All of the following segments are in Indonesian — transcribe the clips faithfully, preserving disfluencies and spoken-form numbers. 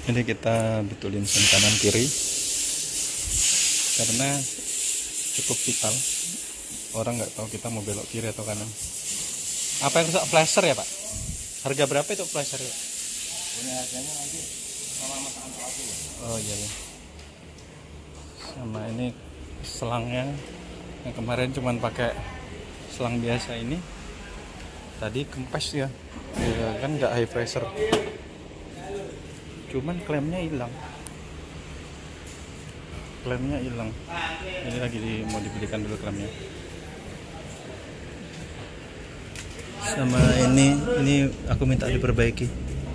Ini kita betulin sen kanan kiri karena cukup vital, orang nggak tahu kita mau belok kiri atau kanan. Apa yang rusak? Flasher ya Pak? Harga berapa itu flasher ya? Ini harganya nanti sama Mas Anto aja ya. Oh iya ya. Sama ini selangnya, yang kemarin cuman pakai selang biasa, ini tadi kempes ya, ya kan nggak high pressure, cuman klemnya hilang, klemnya hilang. Ini lagi di, mau dibelikan dulu klemnya. Sama ini, ini aku minta diperbaiki.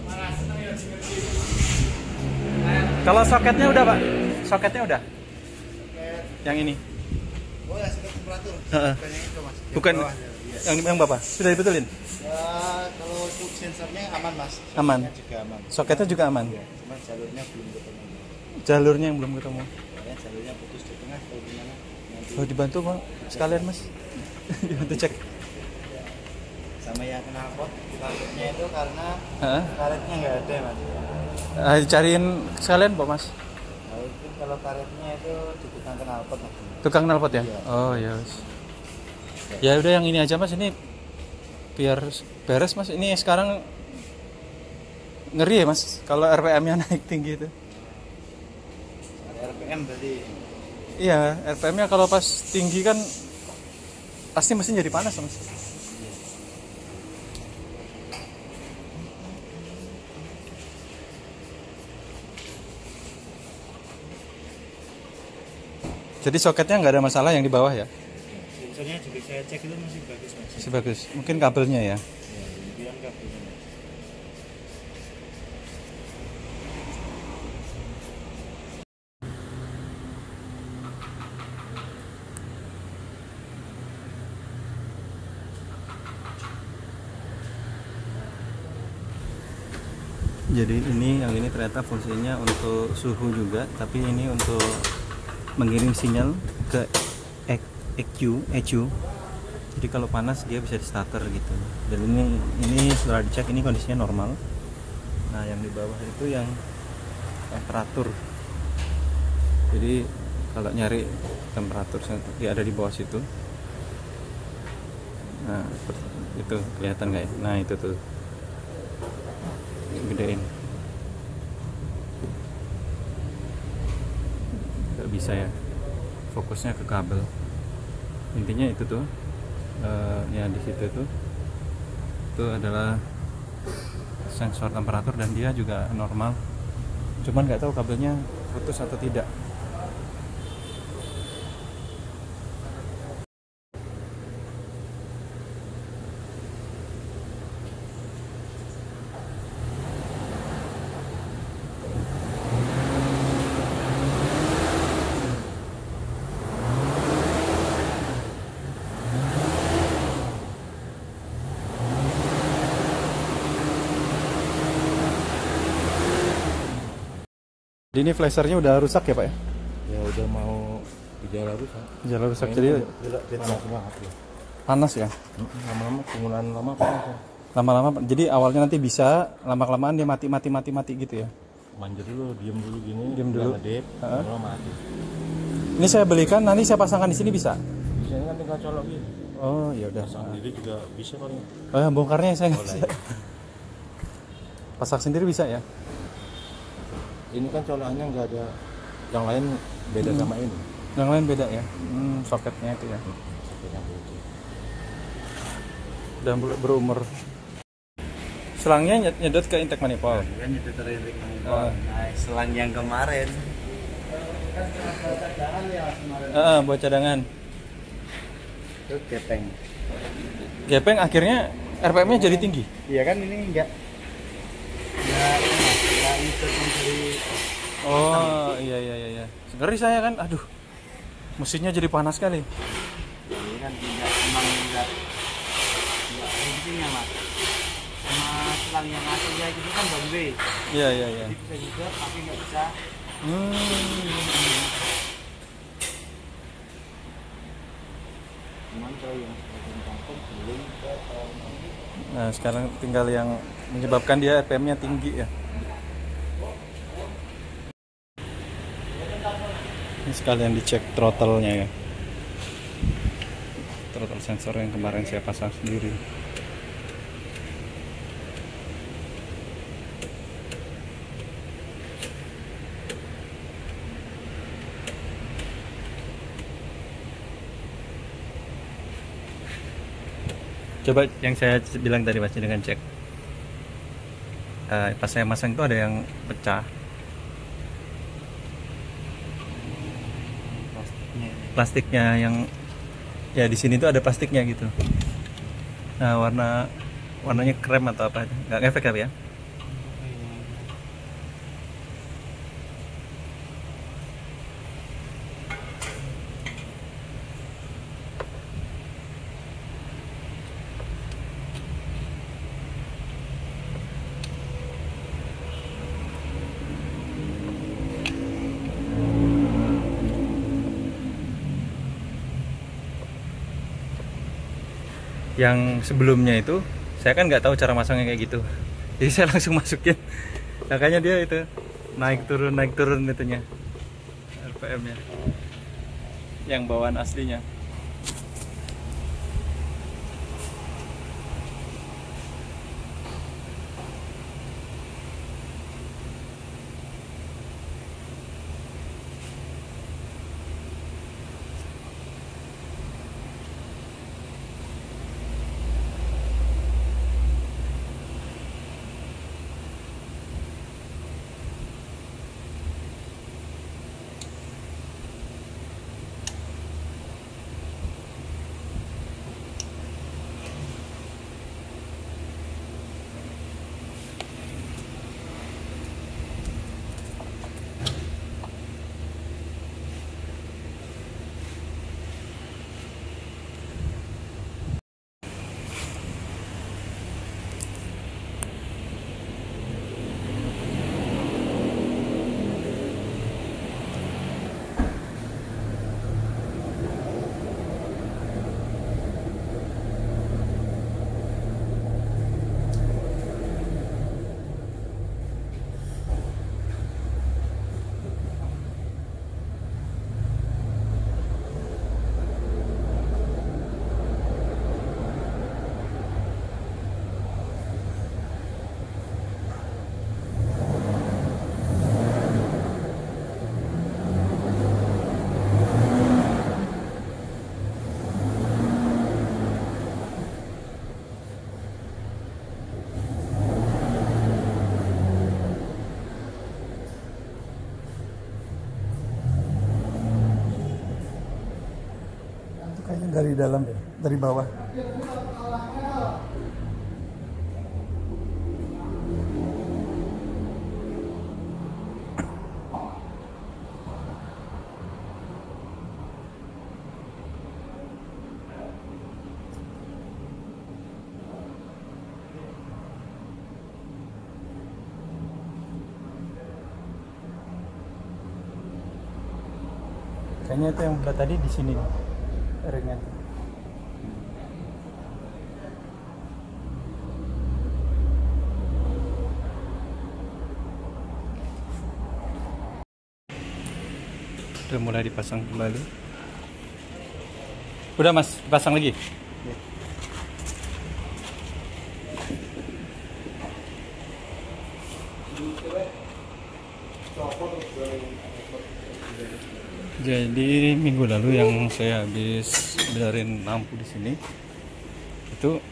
Kalau soketnya udah Pak, soketnya udah. Yang ini. Oh ya, soket temperatur. Uh-uh. Bukan bawah, yang yang Bapak sudah dibetulin? Ya, kalau untuk sensornya aman Mas. Aman. Soketnya juga aman. Soketnya juga aman. Ya, cuma jalurnya belum ketemu. Jalurnya yang belum ketemu. Ya, jalurnya putus di tengah atau gimana? Nanti. Oh, dibantu Pak sekalian Mas. Dibantu cek. Sama yang knalpot, knalpotnya itu karena Heeh. karetnya nggak ada Mas. Ah, cariin sekalian Pak Mas. Nah, itu kalau karetnya itu di tukang knalpot Mas. Tukang knalpot ya? Iya. Oh ya. Mas. Ya udah yang ini aja Mas, ini biar beres Mas. Ini sekarang ngeri ya Mas kalau R P M-nya naik tinggi itu. Ada R P M berarti. Iya, R P M-nya kalau pas tinggi kan pasti mesin jadi panas Mas. Jadi soketnya nggak ada masalah yang di bawah ya? Sensornya juga saya cek itu masih bagus Mas. Masih bagus. Mungkin kabelnya ya? Ya, kemudian kabelnya Mas. Jadi ini yang ini ternyata fungsinya untuk suhu juga, tapi ini untuk mengirim sinyal ke E Q, E Q. Jadi kalau panas dia bisa di starter gitu. Dan ini ini setelah dicek ini kondisinya normal. Nah yang di bawah itu yang temperatur. Jadi kalau nyari temperatur dia ada di bawah situ. Nah itu kelihatan nggak ya? Nah itu tuh. Gedein. Gak bisa ya, fokusnya ke kabel. Intinya itu tuh uh, ya di situ tuh itu adalah sensor temperatur dan dia juga normal, cuman nggak tahu kabelnya putus atau tidak. Jadi ini flashernya udah rusak ya Pak ya? Ya udah mau gejala rusak. Gejala rusak Nah, jadi panas banget ya. panas ya? Lama-lama penggunaan lama panas ya. Lama-lama, jadi awalnya nanti bisa, lama-kelamaan dia mati mati mati mati gitu ya? Manja dulu, diem dulu gini. Diem dulu. Ngedip, Heeh. lama mati. Ini saya belikan, nanti saya pasangkan di sini bisa? Bisa ini kan tinggal colok gitu. Oh ya udah. Pasang sendiri juga bisa paling. Oh, bongkarnya saya nggak Boleh. bisa. Pasang sendiri bisa ya? Ini kan colokannya nggak ada, yang lain beda Hmm. sama ini. Yang lain beda ya? Hmm, soketnya itu ya. Soketnya beda. Udah ber- berumur. Selangnya nyed- nyedot ke intake manifold. Kan itu teririk Oh. Nah, selang yang kemarin. Heeh, buat cadangan. Itu gepeng. Gepeng akhirnya R P M-nya jadi tinggi. Iya kan ini enggak. Enggak enggak ngikut dari. Oh iya iya iya. iya. Ngeri saya kan, aduh, mesinnya jadi panas sekali. Ini kan tidak emang enggak. Enggak fungsinya Mas. Sama selang yang aslinya itu kan Bombay. Iya iya iya. Jadi bisa juga tapi nggak bisa. Hmm. Cuman kalau yang sebagian kampung belum ke Nah sekarang tinggal yang menyebabkan dia R P M-nya tinggi ya. Ini sekalian dicek throttle-nya ya, throttle sensor yang kemarin saya pasang sendiri. Coba yang saya bilang tadi pasti dengan cek. Uh, pas saya masang itu ada yang pecah. Plastiknya. Plastiknya yang ya di sini tuh ada plastiknya gitu. Nah warna warnanya krem atau apa? Nggak ngefek tapi ya? Yang sebelumnya itu saya kan nggak tahu cara masangnya kayak gitu, jadi saya langsung masukin, makanya dia itu naik turun naik turun itunya R P M nya yang bawaan aslinya. Kayaknya dari dalam ya, dari bawah. Kayaknya itu yang belah tadi di sini ringnya. Udah mulai dipasang kembali. Udah Mas, dipasang lagi. Ya. Jadi minggu lalu yang saya habis benerin lampu di sini itu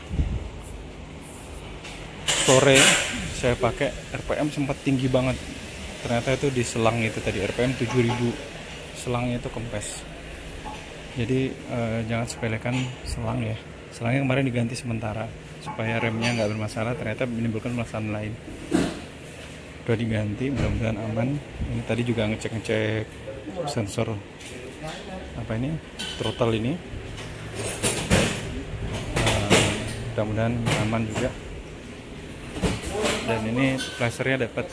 sore saya pakai R P M sempat tinggi banget. Ternyata itu di selang itu tadi R P M tujuh ribu. Selangnya itu kempes. Jadi eh, jangan sepelekan selang ya. Selangnya kemarin diganti sementara supaya remnya nggak bermasalah, ternyata menimbulkan masalah lain. Udah diganti, mudah-mudahan aman. Ini tadi juga ngecek-ngecek sensor apa ini throttle ini, uh, mudah-mudahan aman juga. Dan ini flashernya dapat,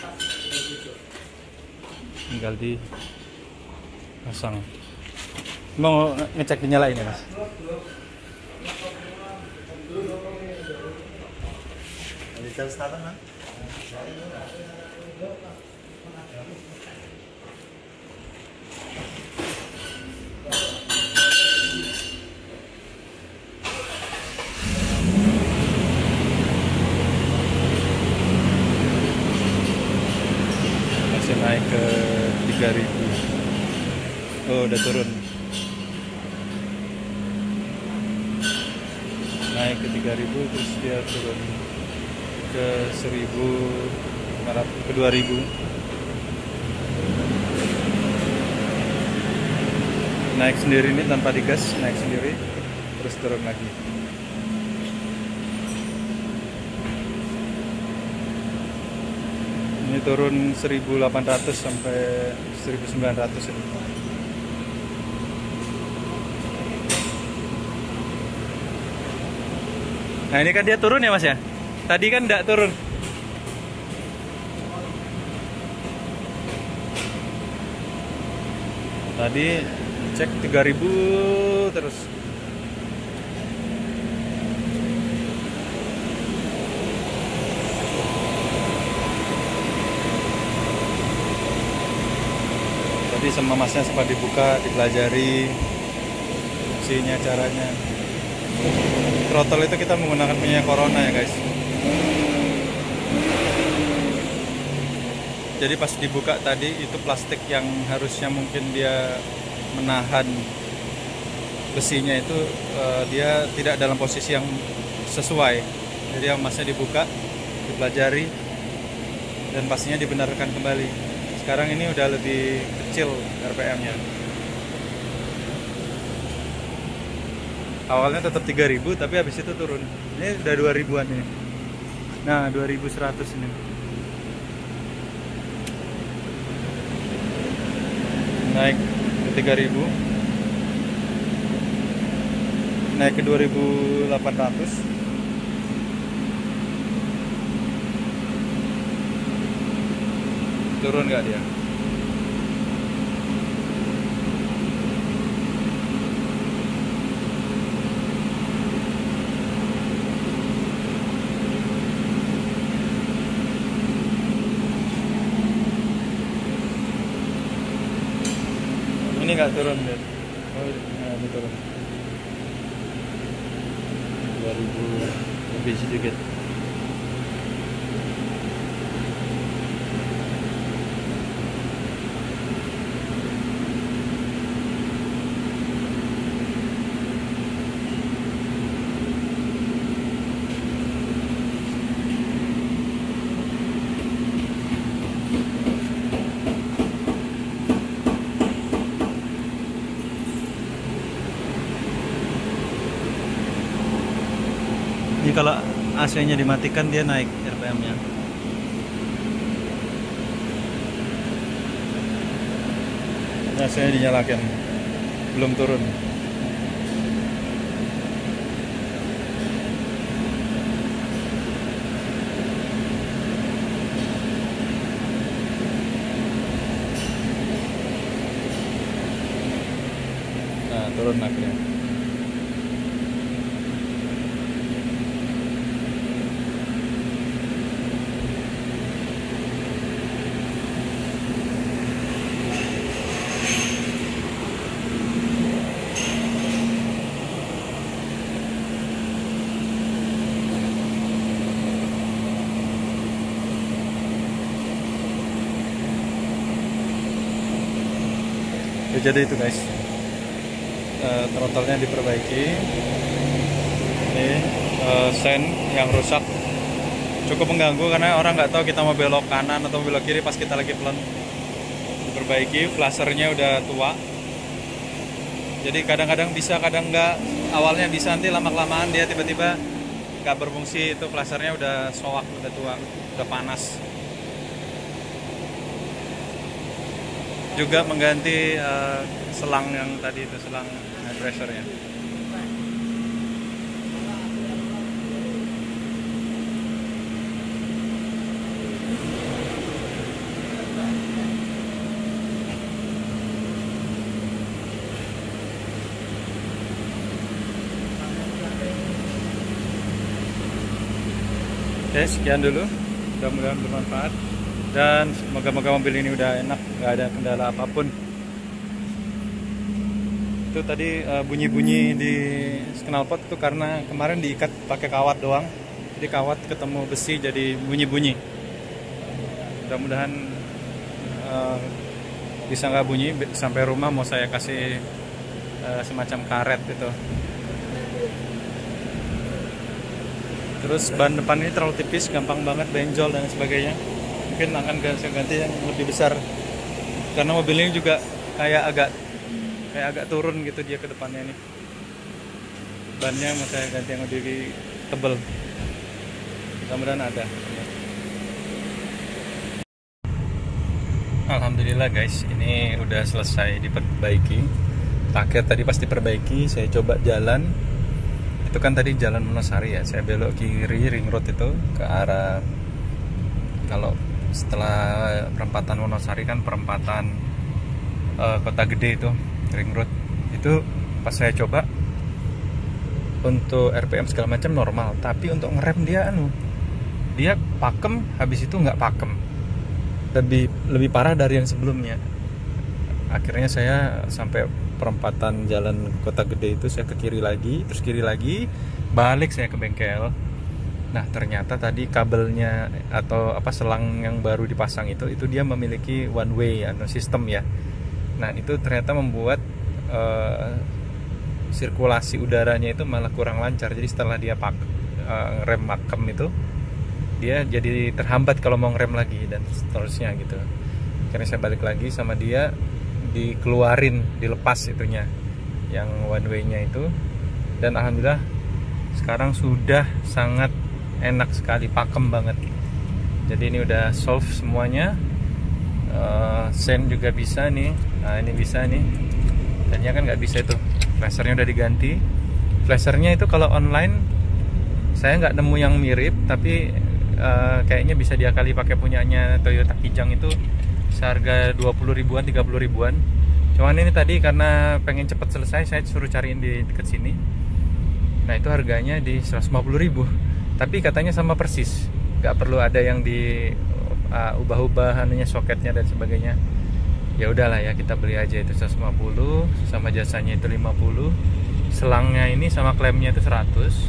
tinggal dipasang. Mau ngecek dinyalain ya Mas? Digital starter kan? naik ke tiga ribu. Oh, udah turun. Naik ke tiga ribu, terus dia turun ke seribu lima ratus, ke dua ribu. Naik sendiri ini tanpa digas, naik sendiri terus turun lagi. Ini turun seribu delapan ratus sampai seribu sembilan ratus ini. Nah, ini kan dia turun ya Mas ya? Tadi kan enggak turun. Tadi cek tiga ribu terus. Tadi sama Masnya sempat dibuka, dipelajari fungsinya, caranya. Throttle itu kita menggunakan punya Corona ya guys. Jadi pas dibuka tadi itu plastik yang harusnya mungkin dia menahan besinya itu uh, dia tidak dalam posisi yang sesuai. Jadi emasnya dibuka, dipelajari, dan pastinya dibenarkan kembali. Sekarang ini udah lebih kecil R P M-nya. Awalnya tetap tiga ribu tapi habis itu turun. Ini udah dua ribuan ini. Nah, dua ribu seratus ini. Naik ke tiga ribu, naik ke dua ribu delapan ratus, turun nggak dia? Ini nggak turun deh. Oh, nah, ini turun. dua ribu lebih sedikit. Ini kalau A C-nya dimatikan dia naik R P M-nya. A C-nya dinyalakan, belum turun. Nah, turun akhirnya. Jadi itu guys, uh, throttle-nya diperbaiki. Ini uh, sen yang rusak, cukup mengganggu karena orang nggak tahu kita mau belok kanan atau belok kiri pas kita lagi pelan. Diperbaiki, flashernya udah tua, jadi kadang-kadang bisa, kadang nggak. Awalnya bisa, nanti lama-kelamaan dia tiba-tiba nggak berfungsi. Itu flashernya udah soak, udah tua, udah panas. Juga mengganti uh, selang yang tadi itu, selang high pressure-nya. Oke, sekian dulu. Mudah-mudahan bermanfaat. Dan semoga-moga mobil ini udah enak, nggak ada kendala apapun. Itu tadi bunyi-bunyi uh, di knalpot itu karena kemarin diikat pakai kawat doang. Jadi kawat ketemu besi jadi bunyi-bunyi. Mudah-mudahan uh, bisa nggak bunyi sampai rumah. Mau saya kasih uh, semacam karet gitu. Terus ban depan ini terlalu tipis, gampang banget benjol dan sebagainya. Mungkin akan saya ganti yang lebih besar, karena mobil ini juga kayak agak kayak agak turun gitu dia ke depannya ini. Bannya mau saya ganti yang lebih tebal. Mudah-mudahan ada. Alhamdulillah guys, ini udah selesai diperbaiki. Akhir tadi pas diperbaiki, saya coba jalan. Itu kan tadi jalan Wonosari ya, saya belok kiri ring road itu ke arah, kalau setelah perempatan Wonosari kan perempatan uh, Kota Gede itu ring road. Itu pas saya coba untuk R P M segala macam normal, tapi untuk ngerem dia anu dia pakem, habis itu nggak pakem, lebih lebih parah dari yang sebelumnya. Akhirnya saya sampai perempatan jalan Kota Gede itu saya ke kiri lagi, terus kiri lagi, balik saya ke bengkel. Nah ternyata tadi kabelnya atau apa selang yang baru dipasang itu itu dia memiliki one way atau sistem ya. Nah itu ternyata membuat uh, sirkulasi udaranya itu malah kurang lancar. Jadi setelah dia pak uh, rem makem itu dia jadi terhambat kalau mau ngerem lagi dan seterusnya gitu. Akhirnya saya balik lagi sama dia, dikeluarin, dilepas itunya yang one way-nya itu, dan alhamdulillah sekarang sudah sangat enak sekali, pakem banget. Jadi ini udah solve semuanya. uh, sen juga bisa nih, nah ini bisa nih, tadinya kan nggak bisa itu, flashernya udah diganti. Flashernya itu kalau online saya nggak nemu yang mirip, tapi uh, kayaknya bisa diakali pakai punyanya Toyota Kijang itu seharga dua puluh ribuan, tiga puluh ribuan. Cuman ini tadi karena pengen cepet selesai, saya suruh cariin di dekat sini. Nah itu harganya di seratus lima puluh ribu, tapi katanya sama persis, nggak perlu ada yang di uh, ubah-ubah anunya, soketnya dan sebagainya. Ya udahlah ya, kita beli aja itu seratus lima puluh, sama jasanya itu lima puluh, selangnya ini sama klemnya itu seratus.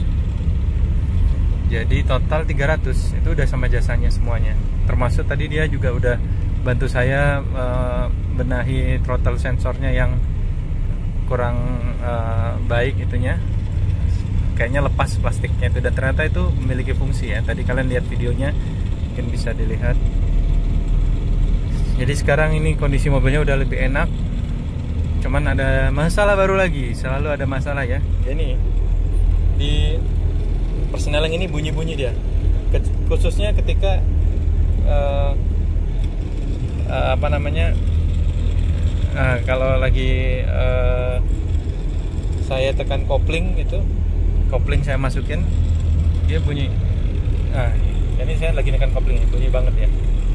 Jadi total tiga ratus, itu udah sama jasanya semuanya. Termasuk tadi dia juga udah bantu saya uh, benahi throttle sensornya yang kurang uh, baik itunya, kayaknya lepas plastiknya itu, dan ternyata itu memiliki fungsi ya. Tadi kalian lihat videonya, mungkin bisa dilihat. Jadi sekarang ini kondisi mobilnya udah lebih enak. Cuman ada masalah baru lagi, selalu ada masalah ya. Ini di persneling ini bunyi-bunyi dia, khususnya ketika uh, Uh, apa namanya uh, kalau lagi uh, saya tekan kopling itu, kopling saya masukin, dia bunyi. Nah ini saya lagi tekan kopling, bunyi banget ya.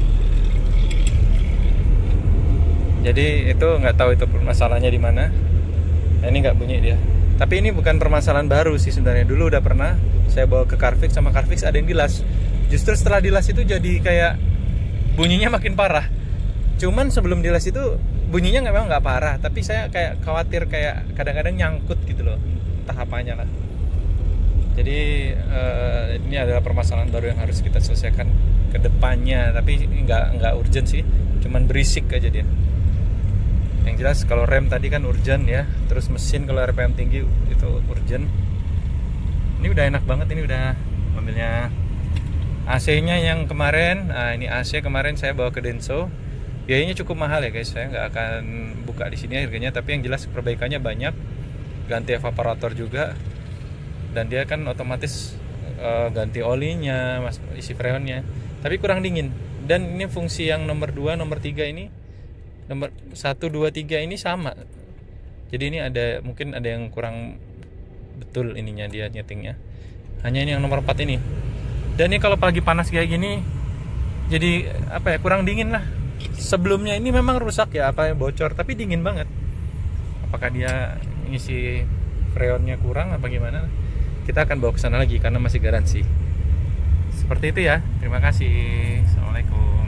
Jadi itu nggak tahu itu masalahnya di mana. Nah, ini nggak bunyi dia. Tapi ini bukan permasalahan baru sih sebenarnya. Dulu udah pernah saya bawa ke Carfix, sama Carfix ada yang dilas. Justru setelah dilas itu jadi kayak bunyinya makin parah. Cuman sebelum dilas itu bunyinya nggak, memang nggak parah, tapi saya kayak khawatir, kayak kadang-kadang nyangkut gitu loh, entah apanya lah. Jadi uh, ini adalah permasalahan baru yang harus kita selesaikan ke depannya, tapi nggak nggak urgent sih, cuman berisik aja dia. Yang jelas kalau rem tadi kan urgent ya, terus mesin kalau R P M tinggi itu urgent. Ini udah enak banget, ini udah mobilnya. A C-nya yang kemarin, nah ini A C kemarin saya bawa ke Denso. Biayanya cukup mahal ya guys, saya nggak akan buka di sini harganya, tapi yang jelas perbaikannya banyak, ganti evaporator juga, dan dia kan otomatis uh, ganti olinya, mas, isi freonnya, tapi kurang dingin. Dan ini fungsi yang nomor dua, nomor tiga ini, nomor satu, dua, tiga ini sama. Jadi ini ada, mungkin ada yang kurang betul ininya dia nyetingnya. Hanya ini yang nomor empat ini. Dan ini kalau pagi panas kayak gini, jadi apa ya, kurang dingin lah. Sebelumnya ini memang rusak ya, apa bocor, tapi dingin banget. Apakah dia ngisi freonnya kurang apa gimana? Kita akan bawa ke sana lagi karena masih garansi. Seperti itu ya. Terima kasih. Assalamualaikum.